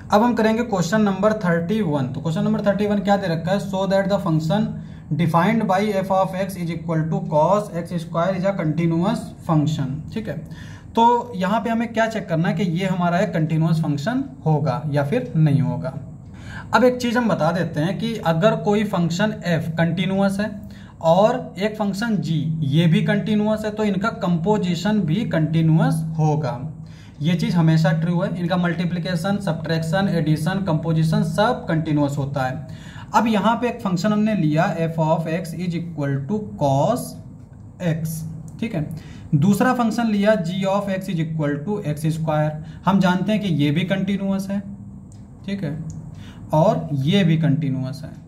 अब हम करेंगे क्वेश्चन नंबर 31। तो क्वेश्चन नंबर 31 क्या दे रखा है, so that the function defined by f of x is equal to cos x square is a continuous function. ठीक है, तो यहाँ पे हमें क्या चेक करना है कि ये हमारा एक कंटिन्यूअस फंक्शन होगा या फिर नहीं होगा। अब एक चीज हम बता देते हैं कि अगर कोई फंक्शन f कंटिन्यूअस है और एक फंक्शन g ये भी कंटिन्यूअस है तो इनका कंपोजिशन भी कंटिन्यूअस होगा। ये चीज हमेशा ट्रू है, इनका मल्टीप्लिकेशन, सब्ट्रैक्शन, एडिशन, कंपोजिशन सब कंटिन्यूअस होता है। अब यहाँ पे एक फंक्शन हमने लिया f of x is equal to cos x। ठीक है, दूसरा फंक्शन लिया g of x is equal to x square. हम जानते हैं कि ये भी कंटिन्यूअस है, ठीक है, और ये भी कंटिन्यूअस है।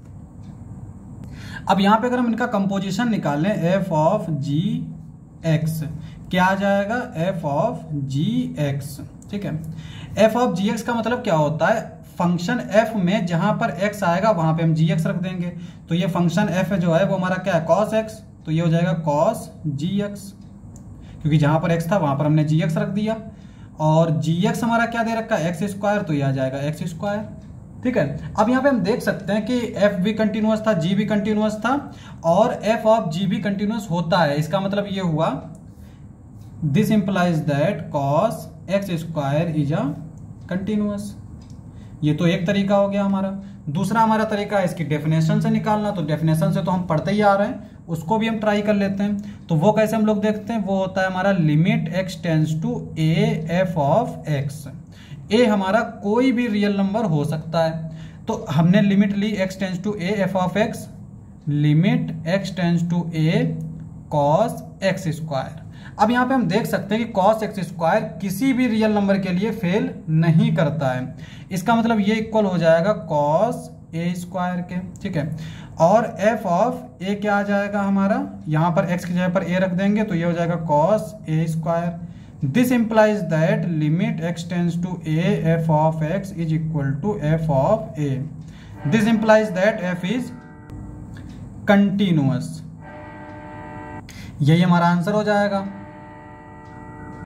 अब यहां पे अगर हम इनका कंपोजिशन निकालें f ऑफ जी एक्स, क्या आ जाएगा, f ऑफ जी एक्स। ठीक है, f ऑफ जी एक्स का मतलब क्या होता है, फंक्शन f में जहां पर x आएगा वहां पे हम जी एक्स रख देंगे। तो ये फंक्शन f जो है वो हमारा क्या है, cos x, तो ये हो जाएगा cos जी एक्स, क्योंकि जहां पर x था वहां पर हमने जी एक्स रख दिया। और जी एक्स हमारा क्या दे रखा है, एक्स स्क्वायर, तो ये आ जाएगा एक्स स्क्वायर। ठीक है, अब यहाँ पे हम देख सकते हैं कि f भी कंटिन्यूअस था, g भी कंटिन्यूअस था और f ऑफ g भी कंटिन्यूअस होता है। इसका मतलब ये हुआ, this implies that cos x square is a continuous. ये तो एक तरीका हो गया हमारा। दूसरा हमारा तरीका है इसकी डेफिनेशन से निकालना। तो डेफिनेशन से तो हम पढ़ते ही आ रहे हैं, उसको भी हम ट्राई कर लेते हैं। तो वो कैसे हम लोग देखते हैं, वो होता है हमारा limit x tends to a f of x। a हमारा कोई भी रियल नंबर हो सकता है, तो हमने लिमिट ली x tends to a f of x, limit x tends to a cos x square. अब यहाँ पे हम देख सकते हैं कि cos x स्क्वायर किसी भी रियल नंबर के लिए फेल नहीं करता है। इसका मतलब ये इक्वल हो जाएगा cos a स्क्वायर के। ठीक है, और f ऑफ a क्या आ जाएगा हमारा, यहाँ पर x की जगह पर a रख देंगे तो ये हो जाएगा cos a square. This implies that limit x tends to a f of x is equal to f of a। This implies that f is continuous. यही हमारा आंसर हो जाएगा।